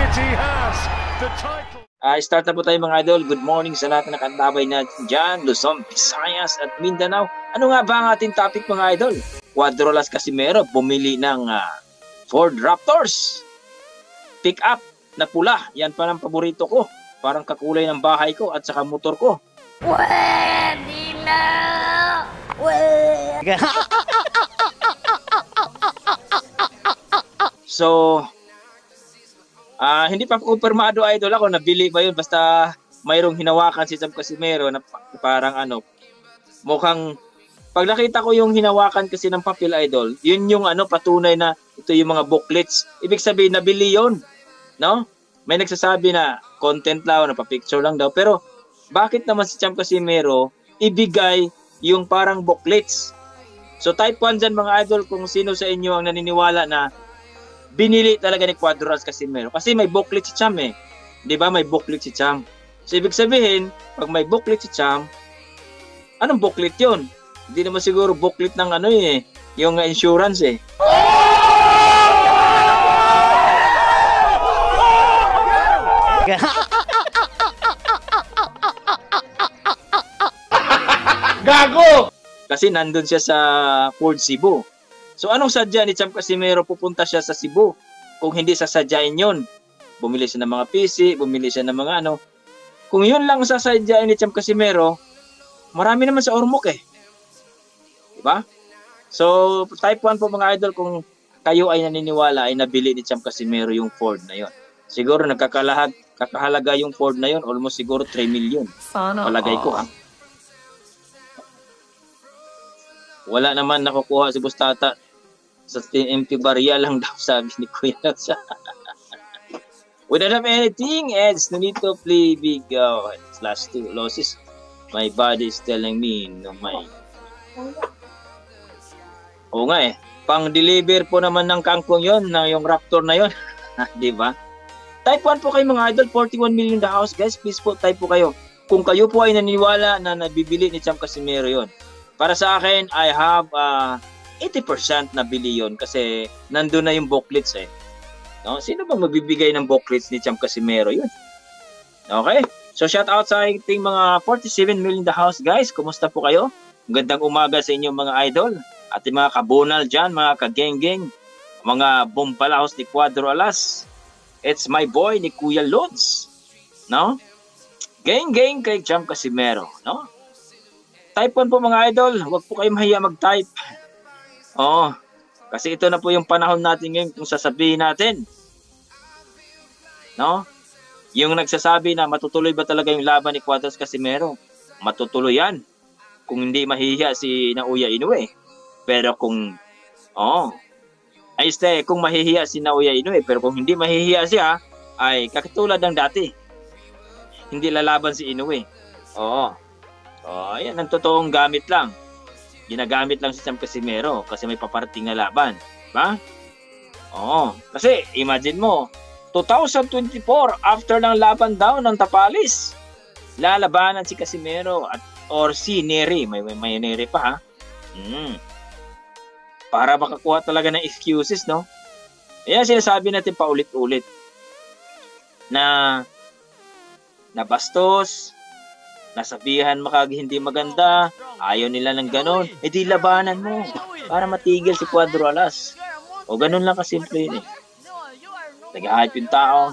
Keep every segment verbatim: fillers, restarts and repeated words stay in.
City has the title. Uh, start na po tayo mga idol. Good morning sa lahat na nakantabay na dyan, Luzon, Visayas at Mindanao. Ano nga ba ang ating topic mga idol? Cuadrolas Casimero bumili ng uh, Ford Raptors. Pick up na pula. Yan pa ng paborito ko. Parang kakulay ng bahay ko at saka motor ko. Pwede na! Pwede! So, uh, hindi pa kumpirmado idol ako, nabili ba yun? Basta mayroong hinawakan si Sam Casimero na parang ano, mukhang, pag nakita ko yung hinawakan kasi ng papel idol, yun yung ano, patunay na ito yung mga booklets. Ibig sabihin, nabili yun. No? May nagsasabi na content lang, napapicture lang daw. Pero, bakit naman si Sam Casimero ibigay yung parang booklets? So, type one dyan mga idol kung sino sa inyo ang naniniwala na binili talaga ni Cuadrolas Casimero. Kasi may booklet si Cham eh. Di ba? May booklet si Cham. So, ibig sabihin, pag may booklet si Cham, anong booklet yun? Hindi naman siguro booklet ng ano eh, yung insurance eh. Gago! Kasi nandun siya sa Ford Cebu. So anong sadya ni Sam Casimero pupunta siya sa Cebu? Kung hindi sasadyain yun. Bumili siya ng mga P C, bumili siya ng mga ano. Kung yun lang sasadyain ni Sam Casimero, marami naman sa Ormoc eh. Diba? So type one po mga idol kung kayo ay naniniwala ay nabili ni Sam Casimero yung Ford na yun. Siguro nagkakalahag, kakahalaga yung Ford na yun, almost siguro three million. Sana palagay ko ha. Wala naman nakukuha si Bustata. Sa M P Barya lang daw sabi ni Kuya. We don't have anything else. No need to play big uh, slash two losses. My body is telling me no my. Oo nga eh. Pang-deliver po naman ng kangkong yon na yung Raptor na yon. Di ba? Type one po kayo mga idol. forty-one million the house guys. Please po type po kayo. Kung kayo po ay naniniwala na nabibili ni Sam Casimero yon. Para sa akin, I have uh, eighty percent na bili yun kasi nandun na yung booklets eh. No? Sino ba magbibigay ng booklets ni Sam Casimero yun? Okay? So shout out sa ating mga forty-seven million the house guys. Kumusta po kayo? Magandang umaga sa inyong mga idol. Ating mga kabunal dyan, mga kageng-geng, mga bombalaos ni Cuadrolas. It's my boy ni Kuya Lods. No? Geng-geng kay Sam Casimero. No? Type one po mga idol. Huwag po kayo mahiya mag-type. Oo. Kasi ito na po yung panahon natin ngayon kung sasabihin natin. No? Yung nagsasabi na matutuloy ba talaga yung laban ni Cuadrolas Casimero? Matutuloy yan. Kung hindi mahihiya si Naoya Inoue. Pero kung, oo. Ay, este, kung mahihiya si Naoya Inoue, pero kung hindi mahihiya siya, ay kakatulad ng dati. Hindi lalaban si Inoue. Oo. Oh, ayan, ang totoong gamit lang. Ginagamit lang si Sam Casimero kasi may paparating na laban. Diba? Oo. Kasi, imagine mo, two thousand twenty-four, after ng laban daw ng Tapalis, lalabanan si Casimero at or si Neri. May, may, may Neri pa ha. Hmm. Para makakuha talaga ng excuses, no? Ayan, sinasabi natin paulit-ulit na nabastos, nasabihan makag hindi maganda, ayaw nila ng ganon, eh di labanan mo para matigil si Cuadrolas. O ganon lang kasimple yun eh. Nag-hype yung tao.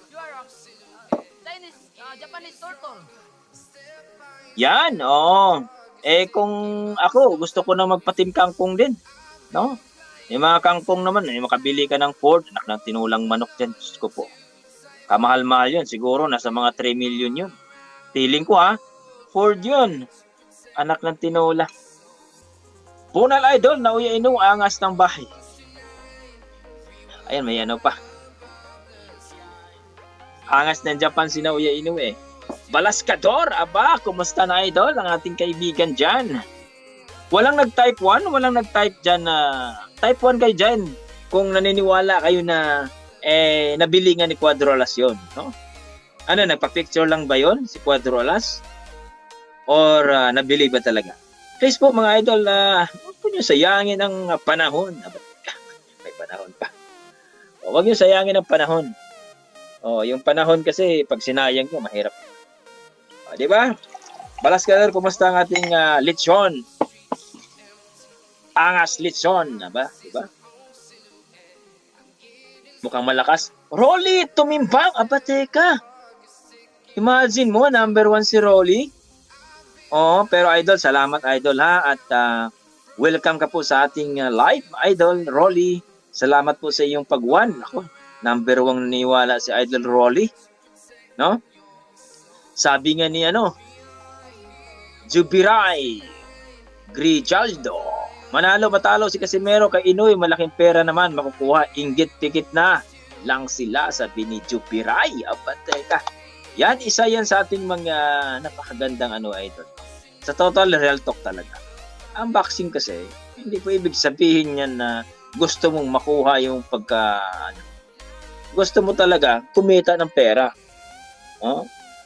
Yan, oo. Eh kung ako, gusto ko na magpatim kangkong din. No? Yung mga kangkong naman, eh, makabili ka ng Ford, anak ng tinulang manok dyan. Diyos ko po. Kamahal-mahal yun. Siguro nasa mga three million yun. Feeling ko ha, Ford yun. Anak ng tinola. Bunal idol, Naoya Inoue, angas ng bahay. Ayan, may ano pa. Angas ng Japan si Naoya Inoue. Balaskador, aba, kumusta na idol? Ang ating kaibigan dyan. Walang nag-type one, walang nag-type dyan na type one kayo dyan. Kung naniniwala kayo na eh, nabili nga ni Cuadrolas yun. No? Ano, nagpa-picture lang ba yun si Cuadrolas? Or uh, nabili ba talaga? Please po mga idol, uh, huwag po nyo sayangin ang panahon. May panahon pa. O, huwag nyo sayangin ang panahon. Oh, yung panahon kasi pag sinayang mo mahirap. Oh, di ba? Balas Kaler, kumusta ang ating uh, lechon? Angas lechon, ba? Di ba? Mukhang malakas. Rolly, tumimbang. Aba, teka. Imagine mo, number one si Rolly. Oo, pero idol, salamat idol ha. At uh, welcome ka po sa ating uh, live, idol Rolly. Salamat po sa iyong pag-one. Ako, number one naniwala si idol Rolly. No? Sabi nga ni ano, Jubiray Grijaldo. Manalo matalo si Casimero kay Inoy, malaking pera naman makukuha. Inggit tikit na lang sila, sabi ni Jubiray. Aba, teka. Yan, isa yan sa ating mga napakagandang ano, idol. Sa total, real talk talaga. Ang boxing kasi, hindi po ibig sabihin yan na gusto mong makuha yung pagka... Ano, gusto mo talaga kumita ng pera. Oh?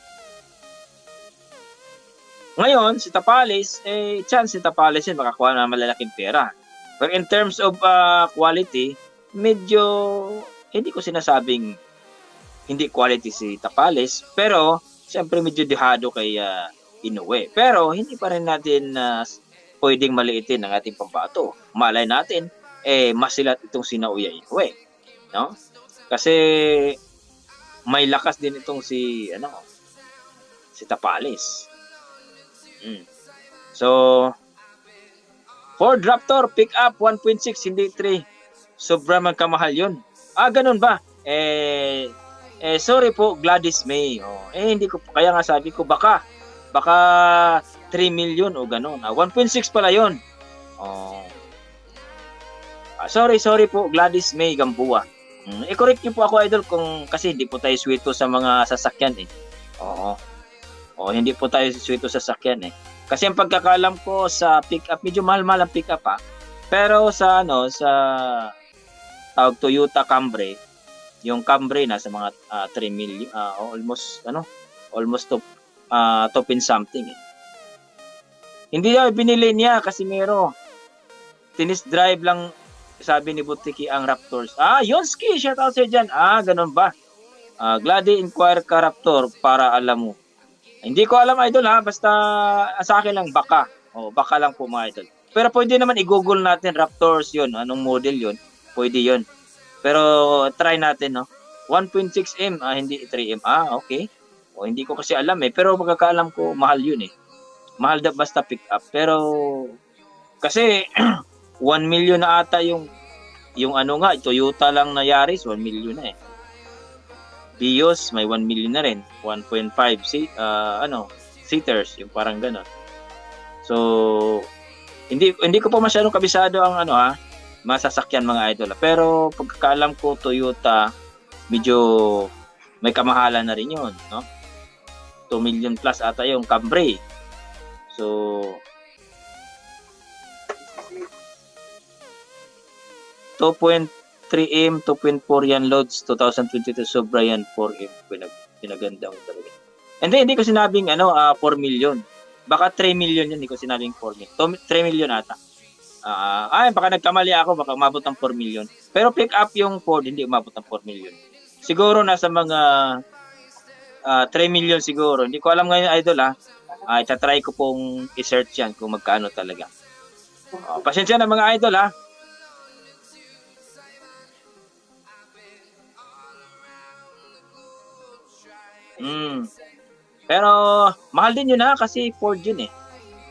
Ngayon, si Tapalis, eh, chance si Tapalis yun, makakuha na malalaking pera. But in terms of uh, quality, medyo, hindi ko sinasabing hindi quality si Tapalis, pero, siyempre medyo dihado kay uh, Inoue. Pero, hindi pa rin natin uh, pwedeng maliitin ang ating pambato. Malay natin, eh, masilat itong si Naoya Inoue. No? Kasi, may lakas din itong si, ano, si Tapalis. Mm. So, Ford Raptor, pick up, one point six, hindi three. Sobra man kamahal yun. Ah, ganun ba? Eh, eh sorry po, Gladys May. Oh, eh, hindi ko, kaya nga sabi ko, baka, baka three million o ganun. Ah, one point six pala yun. Oh. Ah, sorry, sorry po, Gladys May Gambua. Hmm, i-correct niyo po ako, idol, kung, kasi hindi po tayo sweeto sa mga sasakyan eh. Oo. O, hindi po tayo sweeto sa sakyan eh. Kasi ang pagkakalam ko sa pick-up, medyo mahal-mahal ang pick-up ha. Pero sa ano, sa tawag Toyota Camry, yung Camry na sa mga uh, three million, uh, almost, ano, almost to, uh, to pin something eh. Hindi daw binili niya kasi mero. Tinis drive lang, sabi ni Butiki ang Raptors. Ah, yun, ski, shout out sa'yo dyan. Ah, ganun ba? Uh, Glady, inquire ka Raptor para alam mo. Hindi ko alam, idol ha, basta sa akin lang baka. O, baka lang po mga idol. Pero pwede naman i-google natin Raptors yun, anong model yun. Pwede yun. Pero try natin, no. one point six M, ah, hindi three M. Ah, okay. O, hindi ko kasi alam eh. Pero magkakaalam ko, mahal yun eh. Mahal da basta pick up. Pero, kasi, one million na ata yung, yung ano nga, Toyota lang na Yaris, one million na eh. Vios, may one million na rin. one point five seat, uh, ano, seaters, yung parang gano'n. So, hindi hindi ko pa masyadong kabisado ang ano ha, masasakyan mga idol. Pero pagkakaalam ko Toyota, medyo may kamahalan na rin yun, no? two million plus ata yung Camry. So, two point three M, two point four yan loads, twenty twenty-two sobra yan, four M, pinag, pinaganda ko talaga. And then, hindi ko sinabing ano, uh, four million. Baka three million yun, hindi ko sinabing four million. three million ata. Uh, ay, baka nagkamali ako, baka umabot ng four million. Pero pick up yung Ford, hindi umabot ng four million. Siguro nasa mga uh, three million siguro. Hindi ko alam ngayon, idol ha. Uh, itatry ko pong i-search yan kung magkano talaga. Uh, pasensya na mga idol ha. Mm. Pero mahal din yun ha, kasi Ford yun eh.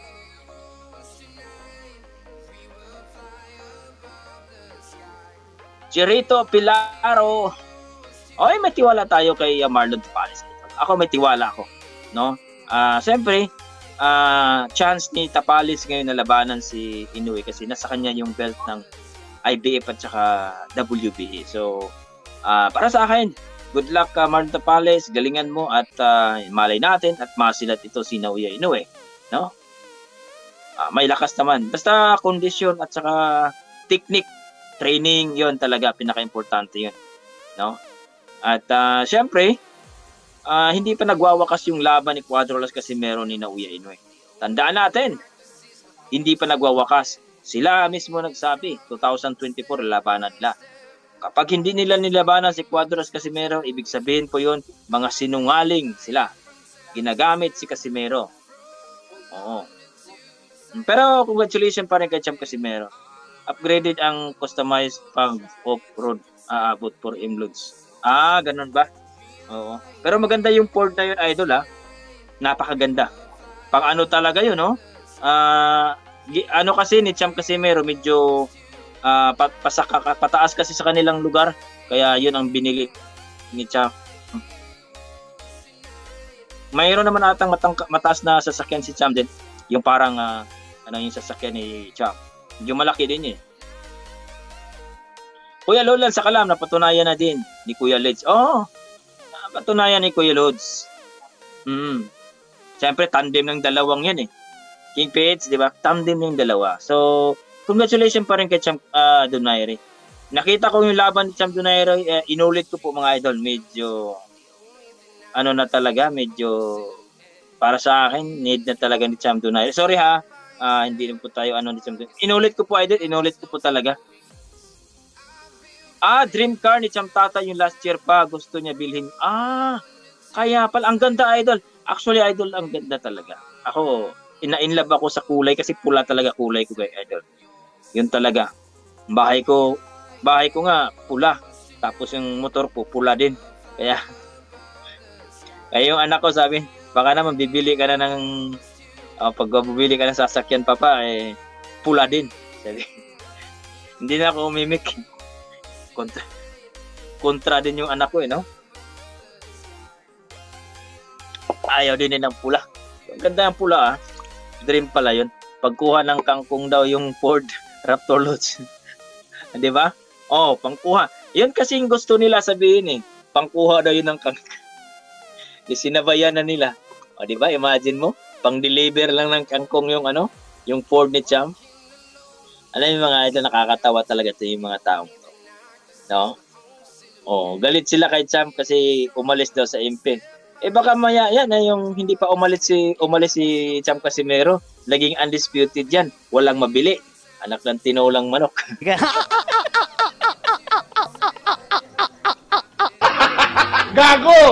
Chirito Pilaro. Oy, may tiwala tayo kay uh, Marlon Tapalis. Ako may tiwala ako, no? Ah, uh, siyempre, ah, uh, chance ni Tapalis ngayon na labanan si Inoue kasi nasa kanya yung belt ng I B F at saka W B A. So, ah, uh, para sa akin, good luck uh, Marlon Tapalis, galingan mo at uh, malay natin at masilat ito si Naoya Inoue, no? Uh, may lakas naman. Basta kondisyon at saka technique, training, yon talaga pinaka-importante yun, no? At uh, syempre, uh, hindi pa nagwawakas yung laban ni Cuadrolas kasi meron ni Naoya Inoue. Tandaan natin, hindi pa nagwawakas. Sila mismo nagsabi, twenty twenty-four labanan nila. Kapag hindi nila nilabanan si Cuadras Casimero, ibig sabihin po yun, mga sinungaling sila. Ginagamit si Casimero. Oo. Pero congratulations pa rin kay Champ Casimero. Upgraded ang customized pang off-road aabot for M-Loads. Ah, ganun ba? Oo. Pero maganda yung Ford na yun, idol ha. Napakaganda. Pang ano talaga yun, no? Ah, gi- ano kasi ni Champ Casimero, medyo ah, pat pasaka, pataas kasi sa kanilang lugar. Kaya yun ang binili ni Champ. Mayroon naman atang matang, mataas na sasakyan si Champ din. Yung parang ah, ano yung sasakyan ni Champ. Medyo malaki din eh. Kuya Lolan sa Kalam, napatunayan na din ni Kuya Leds. Oo, oh, napatunayan ni Kuya Lods. Mm. Siyempre, tandem ng dalawang yan eh. King Pets, di ba? Tandem yung dalawa. So, congratulations pa rin kay Champ uh, Donaire. Nakita ko yung laban ni Champ Donaire, uh, inulit ko po mga idol. Medyo, ano na talaga, medyo, para sa akin, need na talaga ni Champ Donaire. Sorry ha, uh, hindi rin po tayo ano ni Champ Donaire. Inulit ko po idol, inulit ko po talaga. Ah, dream car ni Champ Tata yung last year pa. Gusto niya bilhin. Ah, kaya pala. Ang ganda, idol. Actually, idol, ang ganda talaga. Ako, ina-inlove ako sa kulay kasi pula talaga kulay ko, kay idol. Yun talaga. Bahay ko, bahay ko nga, pula. Tapos yung motor ko, pula din. Kaya, kaya yung anak ko sabi, baka naman bibili ka na ng, uh, pag bibili ka ng sasakyan pa pa, eh, pula din. Sabi, hindi na ako umimik. Kontra, kontra din yung anak ko eh, no? Ayaw din ng pula. Ang ganda ng pula ah. Dream pala yun. Pagkuha ng kangkong daw yung Ford Raptor Loads. Di ba? Oh, pangkuha. Yun kasi yung gusto nila sabihin eh. Pangkuha daw yun ng kangkong. Sinabayan na nila. O di ba? Imagine mo, pang-deliver lang ng kangkong yung ano, yung Ford ni Champ. Alam yung mga ito, nakakatawa talaga ito yung mga taong to. No? Oh, galit sila kay Champ kasi umalis daw sa M P. Eh baka maya yan eh, yung hindi pa umalis si umalis si Champ Casimero, laging undisputed yan, walang mabili. Anak ng tinolang manok. Gago!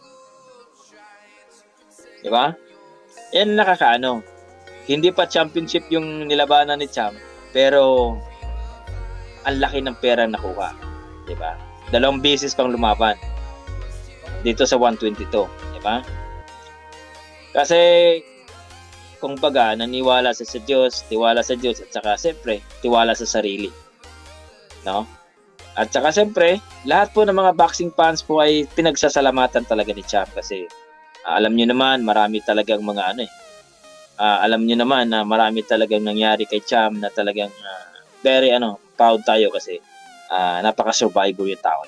Di ba? Yan nakakaano. Hindi pa championship yung nilabanan ni Champ, pero ang laki ng pera nakuha. Di ba? Dalawang beses pang lumaban dito sa one twenty-two, di ba? Kasi kung baga naniwala sa sa Diyos, tiwala sa Diyos at saka siyempre tiwala sa sarili. No? At saka siyempre, lahat po ng mga boxing fans po ay pinagsasalamatan talaga ni Champ kasi uh, alam niyo naman marami talagang mga ano eh. Uh, alam niyo naman na marami talagang nangyari kay Champ na talagang uh, very ano, proud tayo kasi uh, napaka-survivor yung tao.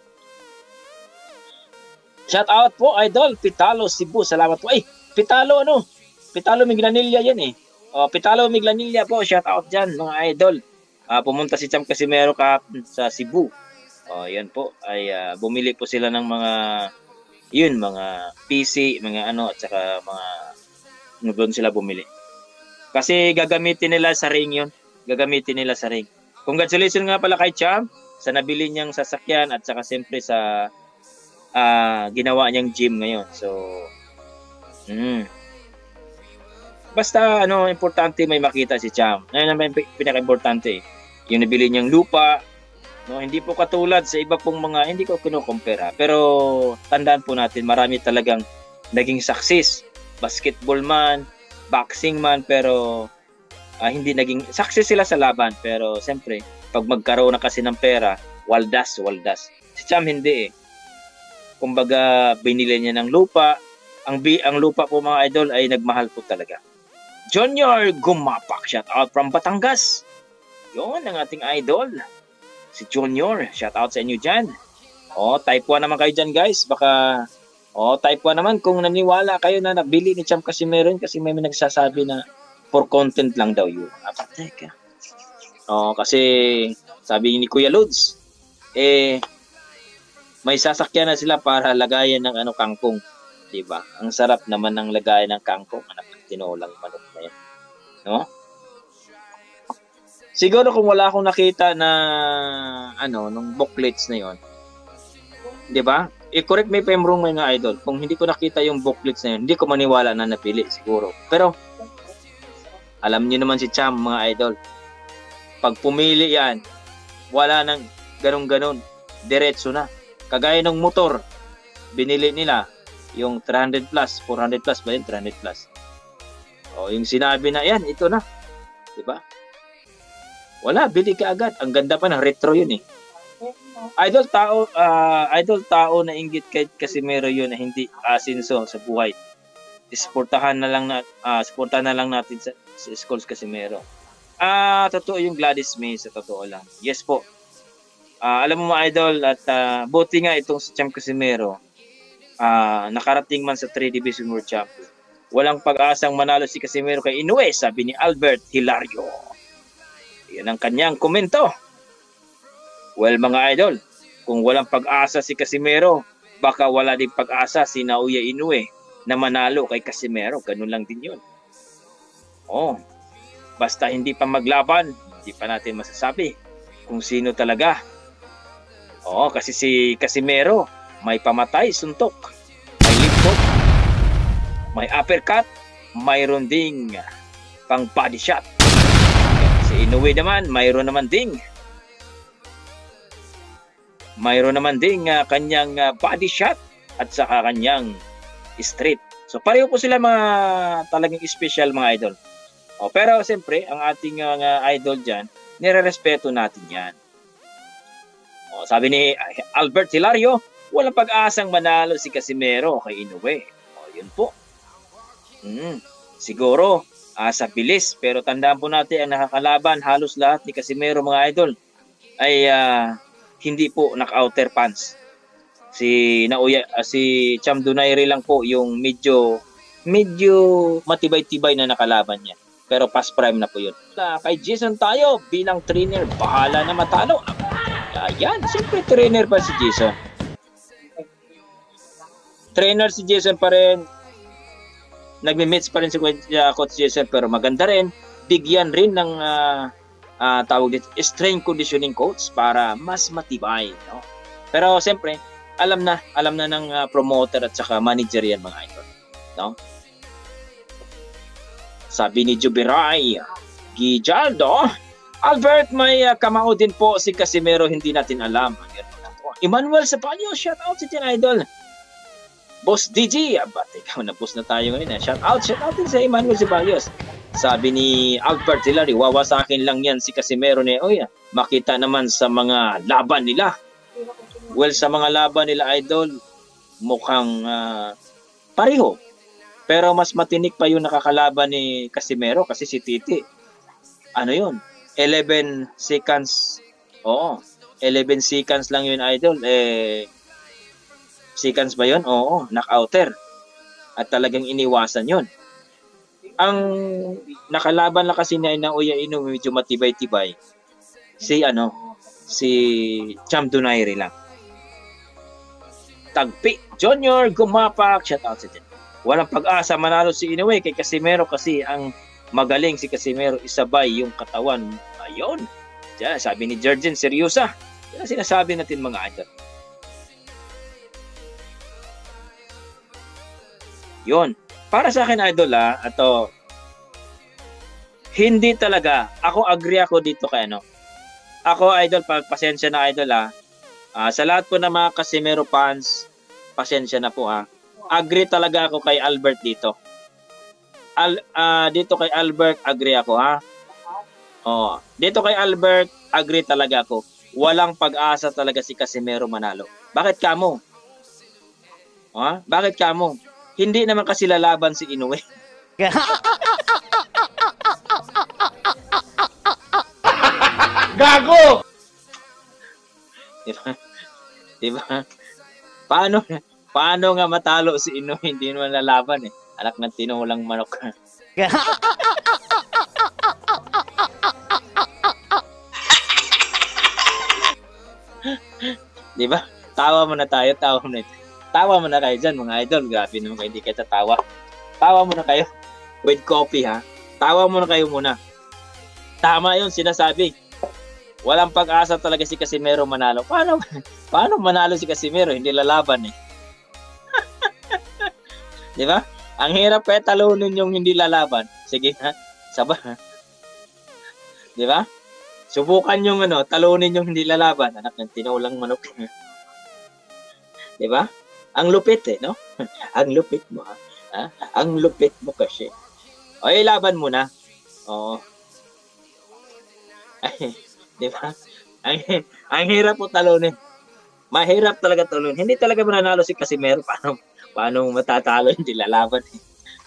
Shout out po, Idol Pitalo Cebu. Salamat po. Ay, Pitalo ano? Pitalo Miglanilla yan eh. Oh, Pitalo Miglanilla po. Shout out dyan, mga idol. Uh, pumunta si Champ Casimero ka sa Cebu. Oh, yan po. Ay uh, bumili po sila ng mga yun, mga P C, mga ano, at saka mga ano doon sila bumili. Kasi gagamitin nila sa ring yun. Gagamitin nila sa ring. Congratulations nga pala kay Champ sa nabili niyang sasakyan at saka siyempre sa Uh, ginawa niyang gym ngayon. So, mm. basta ano, importante may makita si Champ. Ngayon naman pinaka-importante, yung nabili niyang lupa, no, hindi po katulad sa iba pong mga, hindi ko kino-compare, pero tandaan po natin, marami talagang naging success. Basketball man, boxing man, pero uh, hindi naging success sila sa laban. Pero siyempre, pag magkaroon na kasi ng pera, waldas, waldas. Si Champ hindi eh. Kumbaga binili niya ng lupa. Ang bi ang lupa po mga idol ay nagmahal po talaga. Junior Gumapak, shout out from Batangas. Yon ang ating idol. Si Junior, shout out sa inyo dyan. O, type one naman kayo dyan guys. Baka, o, type one naman kung naniwala kayo na nabili ni Champ Casimero kasi may, may nagsasabi na for content lang daw yun. Ah, teka. O, kasi sabi ni Kuya Lods, eh, may sasakyan na sila para lagayan ng ano kangkong, 'di ba? Ang sarap naman ng lagayan ng kangkong, anak ng tinolang manok na 'yan. No? Siguro kung wala akong nakita na ano, nung booklets na yon, 'di ba? I-correct me if I'm wrong mga idol. Kung hindi ko nakita yung booklets na yun, hindi ko maniwala na napili siguro. Pero alam niyo naman si Cham mga idol. Pag pumili yan, wala nang ganun-ganun. Diretso na. Kagaya ng motor, binili nila yung three hundred plus, four hundred plus ba yun? three hundred plus. O yung sinabi na yan, ito na. 'Di ba? Wala, bili ka agad. Ang ganda pa ng retro yun eh. Idol tao, uh, idol tao na inggit kay Casimero yun na hindi asinso sa buhay. Suportahan na lang na uh, suportahan na lang natin sa, sa schools Casimero. Ah, uh, totoo yung Gladys May sa totoo lang. Yes po. Uh, alam mo mga idol at uh, buti nga itong si Cham Casimero uh, nakarating man sa three Division World Champion. Walang pag-asang manalo si Casimero kay Inoue, sabi ni Albert Hilario. Yan ang kanyang komento. Well mga idol, kung walang pag-asa si Casimero, baka wala din pag-asa si Naoya Inoue na manalo kay Casimero. Ganun lang din yun. Oh, basta hindi pa maglaban, hindi pa natin masasabi kung sino talaga. Oo, kasi si Casimero may pamatay, suntok, may lipot, may uppercut, mayroon ding pang body shot. Si Inoue naman, mayroon naman ding mayroon naman ding uh, kanyang uh, body shot at saka kanyang straight. So pareho po sila mga talagang special mga idol. O, pero siyempre, ang ating uh, idol dyan, nire-respeto natin yan. O, sabi ni Albert Hilario, walang pag-asang manalo si Casimero kay Inoue. O, yun po. Hmm, siguro, uh, sa bilis, pero tandaan po natin ang nakakalaban, halos lahat ni Casimero mga idol, ay uh, hindi po naka-outer pants. Si Naoya, uh, si Cham Donaire lang po yung medyo medyo matibay-tibay na nakalaban niya. Pero past prime na po yun. Kay Jason tayo bilang trainer, bahala na matalo. Ayan, siyempre trainer pa si Jason. Trainer si Jason pa rin. Nagmi-meets pa rin si uh, Coach Jason, pero maganda rin. Bigyan rin ng uh, uh, tawag dito, strength conditioning coach para mas matibay. No? Pero siyempre, alam na, alam na ng uh, promoter at saka manager yan mga idol. No? Sabi ni Jubiray Gijaldo, Albert, may uh, kamao din po si Casimero, hindi natin alam. Emmanuel Sapanyo, shout out si Tin Idol. Boss D G, aba, teka, na-post na tayo ngayon. Eh. Shout out, shout out din sa Emmanuel Sapanyo. Sabi ni Albert Hilary, wawa sa akin lang yan si Casimero ni Oya. Makita naman sa mga laban nila. Well, sa mga laban nila, Idol, mukhang uh, pareho. Pero mas matinik pa yung nakakalaban ni Casimero kasi si Titi. Ano yun? eleven seconds. Oo. eleven seconds lang yun, Idol. Eh, seconds ba yun? Oo. Knockouter. At talagang iniwasan yun. Ang nakalaban lang kasi na Naoya Inoue medyo matibay-tibay. Si ano? Si Cham Donaire lang. Tagpi Junior Gumapak. Shout out sa dyan. Walang pag-asa manalo si Inoue kay Casimero kasi ang magaling si Casimero isabay yung katawan. Ayun. Diyan, sabi ni Jurgen seryosa. Yan ang sinasabi natin mga idol. Yun. Para sa akin idol ah, ato hindi talaga ako agree ako dito kay ano. Ako idol, pasensya na idol ah. Uh, sa lahat po ng mga Casimero fans, pasensya na po ah. Agree talaga ako kay Albert dito. Al, uh, dito kay Albert, agree ako ha. Oh, dito kay Albert, agree talaga ako. Walang pag-asa talaga si Casimero manalo. Bakit kamo? Ha? Bakit kamo? Hindi naman kasi lalaban si Inoue. Gago! Diba? Diba? Paano paano nga matalo si Inoue, hindi naman lalaban eh. Anak ng tinulang manok. Diba? Tawa mo na tayo, tawa mo na. Tawa mo na kayo dyan mga idol. Grabe naman kayo, hindi kayo tatawa. Tawa mo na kayo with coffee ha. Tawa mo na kayo muna. Tama yun, sinasabi. Walang pag-asa talaga si Casimero manalo. Paano, paano manalo si Casimero? Hindi lalaban eh. Di ba? Ang hirap kaya talunin yung hindi lalaban. Sige ha, saba. Di ba? Subukan yung ano, talunin yung hindi lalaban. Anak ng tinulang manok. Di ba? Ang lupit eh, no? Ang lupit mo ha. ha? Ang lupit mo kasi. O, laban mo na. Oo. Ay, di ba? Ang, ang hirap po talunin. Mahirap talaga talunin. Hindi talaga mananalo si Casimero. Paano, paano matatalo? Hindi lalaban eh.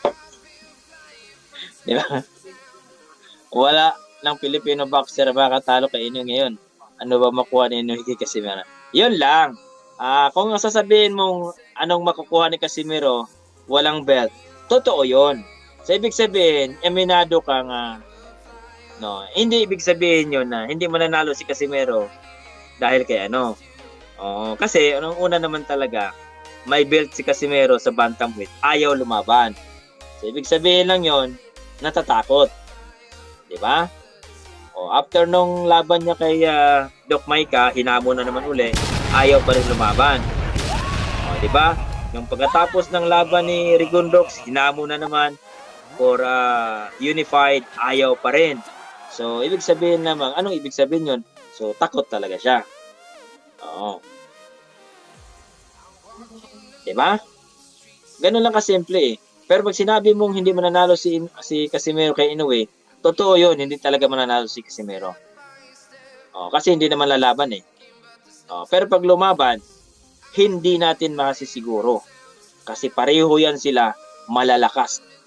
Di ba? Wala ng Filipino boxer makatalo kay Ino ngayon. Ano ba makuha ni Ino kay Casimero? Yun lang. Ah, kung sasabihin mong anong makukuha ni Casimero, walang belt. Totoo yun. So, ibig sabihin, eminado ka nga. No, hindi ibig sabihin yun na hindi mananalo si Casimero dahil kay ano. Oo, kasi anong una naman talaga, may belt si Casimero sa bantamweight. Ayaw lumaban. So, ibig sabihin lang yun, natatakot. Di ba? O, after nung laban niya kay uh, Doc Maika, hinamo na naman uli, ayaw pa rin lumaban. O, di ba? Yung pagkatapos ng laban ni Rigondox, hinamo na naman for uh, unified, ayaw pa rin. So, ibig sabihin naman, anong ibig sabihin yun? So, takot talaga siya. Oo. Diba? Ganun lang kasimple eh. Pero pag sinabi mong hindi mananalo si, si Casimero kay Inoue, totoo yun, hindi talaga mananalo si Casimero. Oh, kasi hindi naman lalaban eh. Oh, pero pag lumaban, hindi natin masisiguro. Kasi pareho yan sila malalakas.